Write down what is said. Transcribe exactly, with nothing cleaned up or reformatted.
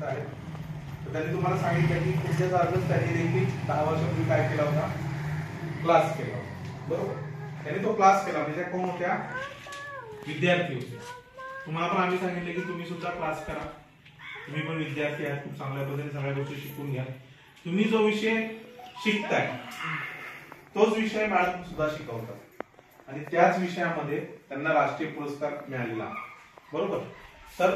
आहेत. तर त्यांनी तुम्हाला सांगितलं की तुमच्यासारखंच त्यांनी देखील दहा वर्षापूर्वी काय केला होता, क्लास केला होता, बरोबर. त्यांनी तो क्लास केला म्हणजे कोण होत्या, विद्यार्थी होते. तुम्हाला पण आम्ही सांगितले की तुम्ही सुद्धा क्लास करा, तुम्ही पण विद्यार्थी आहात, खूप चांगल्या पद्धतीने सगळ्या गोष्टी शिकून घ्या. तुम्ही जो विषय शिकताय तोच विषय मॅडम सुद्धा शिकवतात आणि त्याच विषयामध्ये त्यांना राष्ट्रीय पुरस्कार मिळालेला, बरोबर. तर